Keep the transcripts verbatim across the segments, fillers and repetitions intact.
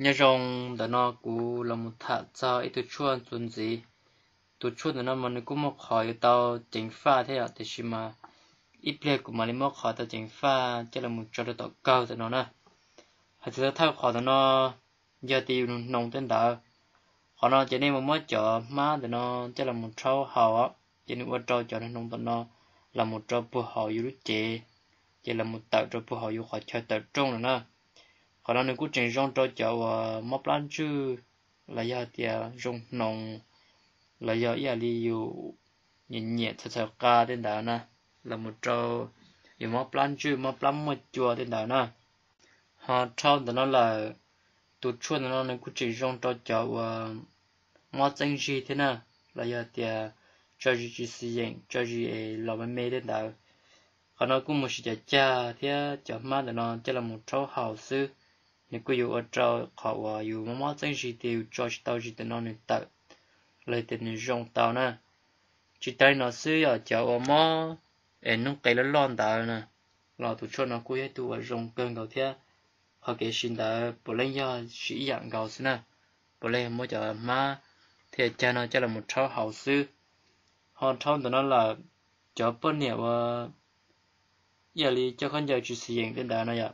nhớ rong đã nó cú là một thợ cho ít tụi chuan tuần gì tụi chuan nó mà nó cũng một khỏi tao chỉnh pha thế à thì mà ít lệ của mà nó một khỏi tao chỉnh pha chắc là một chỗ đó tao cao thì nó nè hay thì thao khỏi nó giờ tiêu nông tên đạo họ nó chỉ nên một món chợ má thì nó chắc là một trâu hào á chỉ nên một trâu chợ nó nông tên nó là một trâu bù hào yêu chế chỉ là một tạo trâu bù hào yêu khỏi chơi tạo trung rồi nè họ nó nên cũng trình rong trâu chợ móc lan chứ là do tiệt rong nông là do ý đi yêu nhẹ nhẹ thật thật ca tên đạo nè là một trâu yêu móc lan chứ móc lan một chùa tên đạo nè họ trâu thì nó là tụi chuột nó nên cũng chỉ rong trâu chợ móc chân gì thế nè là do tiệt cho gì chỉ sử dụng cho gì làm mấy mấy tên đạo họ nói cũng một sự cha thế cho má thì nó chỉ là một trâu hào sư nếu cứ yêu ở trâu họ yêu mắm mắm chân gì thì cho tao chỉ thì nó nên tự lấy tiền rong tao nè chỉ tay nó sư ở chợ mắm em nó cái nó lon tao nè là tụi cho nó cũng hết tụi rong cơn đầu thế họ kể xin tao bữa lên do sĩ dạng gạo xí nè bữa lên mới chợ má thì cha nó chỉ là một trâu hào sư họ trâu thì nó là chợ bên nhà và giờ đi cho con giờ chỉ sử dụng tên đại này ạ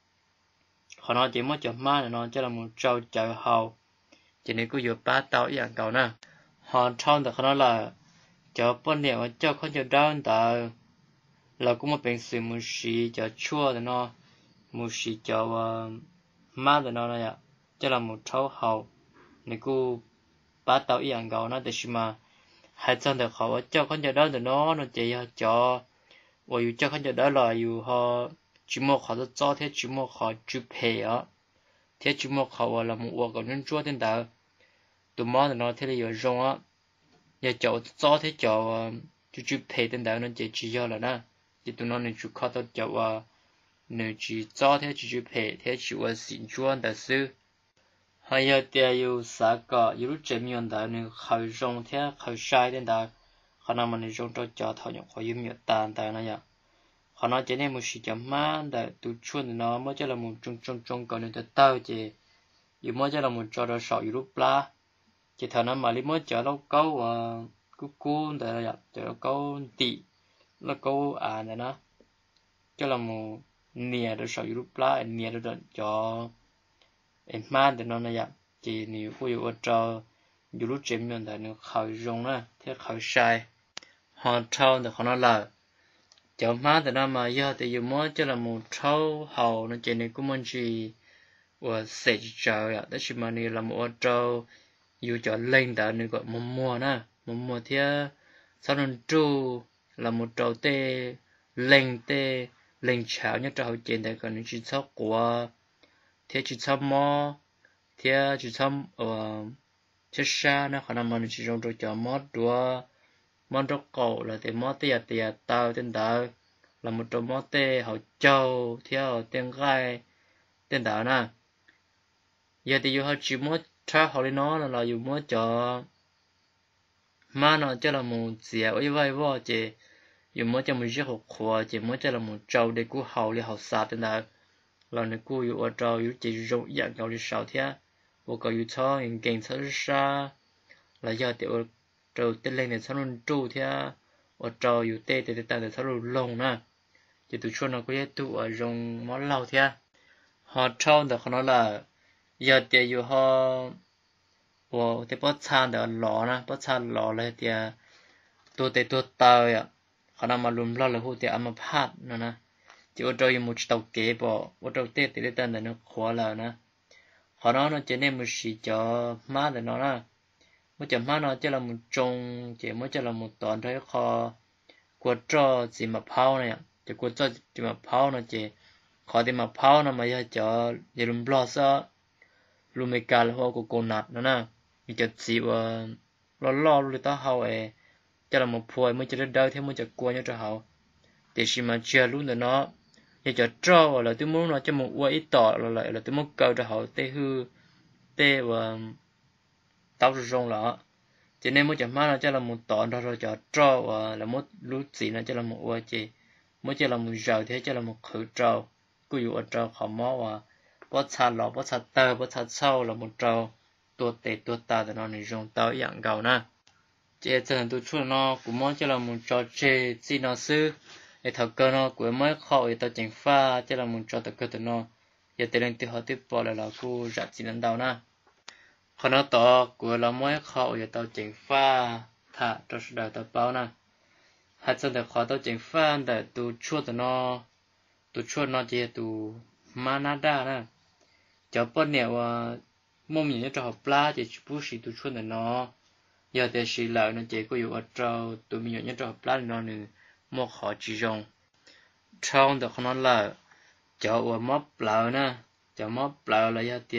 họ nói chỉ mới chợ má này nó chỉ là một trâu chợ hầu chỉ nên cứ dựa ba tàu dạng cầu nè họ trâu thì họ nói là chợ bên nhà và cho con giờ đau ta là cũng một bệnh sự một sĩ chợ chua thì nó một sĩ chợ má thì nó này ạ chỉ là một trâu hầu nên cứ ba tàu dạng cầu nó thì mà hai chân thì họ cho con giờ đau thì nó nó chỉ cho và yêu cho khán giả đó là yêu họ chỉ một họ cho thế chỉ một họ chụp hình á thế chỉ một họ là một cuộc còn nên chúa tên đạo tụi má thì nó thế là yêu rong á giờ cháu cho thế cháu chụp chụp hình tên đạo nó chỉ chỉ cho là nè thì tụi nó nên chụp khó tao cháu nên chỉ cho thế chụp chụp hình thế chỉ là xin chúa đại sư hay giờ thì yêu xã cả yêu lúc chế miền đạo nên khởi rong thế khởi sai tên đạo họ nói mình dùng cho cho thằng nhỏ khỏi dùng nhiều tàn tàn này ạ họ nói chỉ nên một sự chấm má để tụi chuột nó mới cho là một trung trung trung còn nên tao chỉ dù mới cho là một trò đó sợ dù lúc lá chỉ thằng nó mà đi mới chở lâu câu và cú cú để là chở lâu câu tị là câu à này nó cho là một nia để sợ dù lúc lá nia để cho em má để nó này ạ chỉ nếu có dù ở trò dù lúc chế miệng tại nó khởi dùng nè thế khởi sai họ trâu thì họ nói là cháu má thì nó mà giờ thì dù mới cho là một trâu hầu nó chỉ này cũng muốn gì và sẽ chờ ạ đó chỉ mà này là một trâu dù cho lên đã này gọi một mùa nè một mùa thế sau đó trâu là một trâu tê lên tê lên chảo nhất trâu trên đây còn chỉ sóc của thế chỉ sóc mò thế chỉ sóc ở chết xa nó khả năng mình chỉ dùng trâu cho mót đua món trâu cổ là để mót tê tê tao tên đạo là một trâu mót tê hậu châu theo tên gai tên đạo nè giờ thì dù họ chỉ mót tra họ đi nó là là dù mót cho mà nó cho là một dẻo ấy vai vô chỉ dù mót cho một chiếc hộp khóa chỉ mót cho là một trâu để cứu hậu để hậu sát tên đạo là nếu cứu dù ở trâu dù chỉ dùng dạng cầu đi sáu thế và cầu dù cho hình cảnh thật xa là giờ thì ở trâu tên lên để sao nó trâu thế ở trâu dù tê thì ta để sao nó lông nè chỉ tụi chuột nó có thể tụ ở trong món lau thế họ trâu thì họ nói là giờ thì dù họ và thì bắt chăn để lò nè bắt chăn lò là thì tôi thì tôi tao ạ họ nằm mà lùm lo là hụt thì ăn mà phát nữa nè chỉ ở trâu một tàu kế bỏ ở trâu tê thì ta để nó khó là nè họ nói nó chỉ nên một xí cho má để nó nè một chấm má nó chỉ là một trồng chỉ mới chỉ là một toàn thấy kho quật cho chỉ mà phao này chỉ quật cho chỉ mà phao nó chỉ khó thì mà phao nó mà giờ cho giờ lùm lo sao lùm mấy cái là hoa của cô nạt nữa nè thì chỉ chỉ và lo lo luôn ta hao ấy chỉ là một phôi mới chỉ được đau thêm mới chỉ qua nhau cho hao thì khi mà chưa luôn rồi nó giờ cho cho là tôi muốn nó cho một quay ít tỏ là lại là tôi muốn câu cho hao tê hư tê và tao rồi rong lọ cho nên mỗi chấm má nó cho là một tọn đó rồi cho trâu và là một lúa gì nó cho là một hoa chị mỗi cho là một rau thế cho là một khử trâu cứ dụ ở trâu họ mó và bó chả lọ bó chả tơ bó chả sâu là một trâu tua tệ tua ta thì nó này dùng tao dạng gạo na chế chân tôi chua nó cũng mong cho là một trò chơi chỉ nó sư để thầu cơ nó của mới khó để tao chỉnh pha cho là một trò tao cơ tụi nó giờ tiền lên tiêu họ tiếp bỏ lại là cô rạch chỉ lần đầu na còn nó tỏ của là mới khó để tao chỉnh pha thả cho sự đời tao bao na hạt chân để khó tao chỉnh pha để tôi chua tụi nó tôi chua nó chỉ tôi manada na cho bọn nèo mong nhìn cho học lá chỉ bút sĩ tôi chua tụi nó giờ thì sĩ lợi nó chỉ cóอยู่ở trâu tụi mình nhận cho học lá nó nữa một họ chỉ dùng trong đó nó là cho ở móp lợ nè cho móp lợ là giờ thì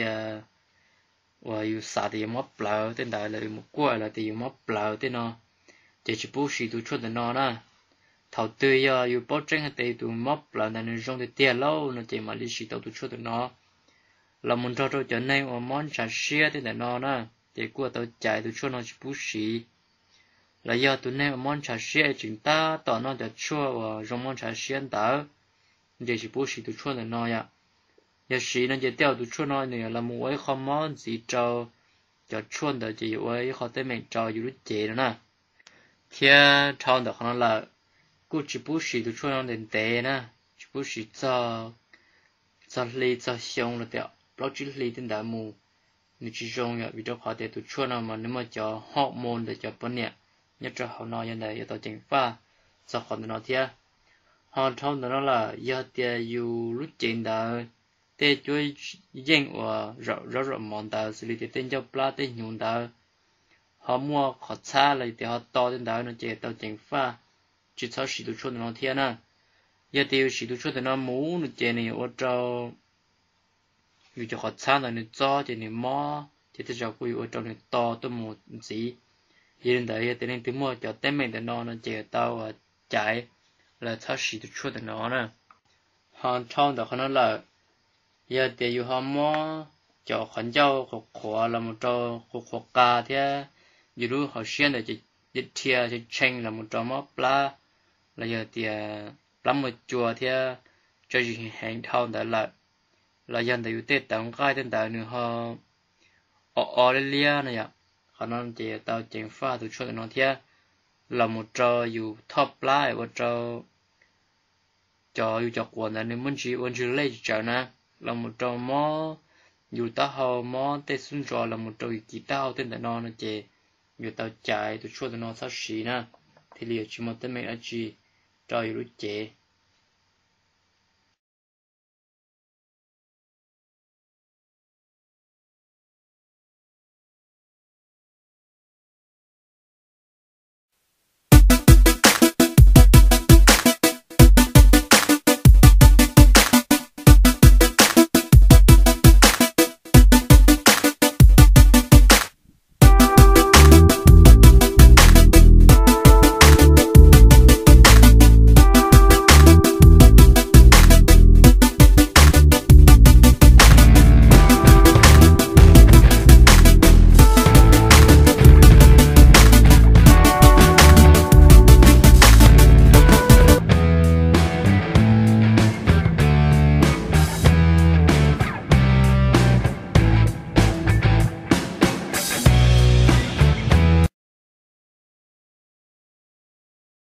vàอยู่xả thì móp lợ tên đại là một quả là thì móp lợ tên nó chỉ chỉ bút sĩ tôi chua tụi nó nè thầu tư giờอยู่bớt tranh hay thì tụi móp lợ này nó dùng thì tiền lâu nó chỉ mà đi sĩ tụi tôi chua tụi nó là muốn cho tôi trở nên ở món trà xía tên đại nó nè để qua tao chạy tụi chua nó chỉ bút sĩ là do tụi này món trà xía chúng ta tao nó để chua và dùng món trà xía đó để chỉ bút sĩ tụi chua tụi nó ya giờ sĩ nó chỉ tiêu tụi chua nó này là một cái không món gì cho cho chua đó chỉ với họ tới mình cho dù lúc chế đó nè khi trong đó nó là cô chỉ bút sĩ tụi chua nó đến tệ nè chỉ bút sĩ cho cho ly cho xong là tiêu nó chỉ ly tên đại mù nếu chỉ dùng ya vì đó họ để tụi chua nó mà nếu mà cho hormone để cho bọn nhẹ nhất là họ nói như này giờ tao chỉnh pha sau họ nói thế họ thông đó là giờ thì dù lúc chỉnh đó đểជួយយើងរររមន្តដល់សិលទីទាំងយកផ្លាទៅញូនដល់ហមួខឆាលទីហតទៅដល់នៅចេទៅចេងហ្វាជីឆោស៊ីទូឈុននៅធាណាយ៉ាទីស៊ីទូឈុននៅមូនៅចេនេះអូត្រយូចខឆានៅចោចេនេះម៉ចេទៅចគួយអូត្រនៅតទៅមូស៊ីយិនដែរយ៉ាទីនេះទីមូចតែមិនទៅនៅនៅចេទៅចាយlà tháo xì được chua được nó nè hoàn trong đó nó là giờ để yêu ham mò cho khoản châu khổ khổ là một trò khổ khổ cá thế dù lúc họ xuyên để chỉ chỉ thia chỉ tranh là một trò mò pla là giờ thì làm một chùa thế cho gì hành thao đó là là giờ để yêu tết tặng cái tên đại nữa họ ở ở lia này ạ họ nói chỉ tao chỉnh pha được chua được nó thế là một trò yêu top pla một trò cho yêu cho quần là nên muốn chỉ muốn chỉ lấy cho na là một trò mò dù ta hầu mò tết xuân trò là một trò kỳ tao tên là nó nó chè dù tao chạy tôi chua tao nó sao xí na thì liệu chỉ một tên mình là chỉ trò yêu chè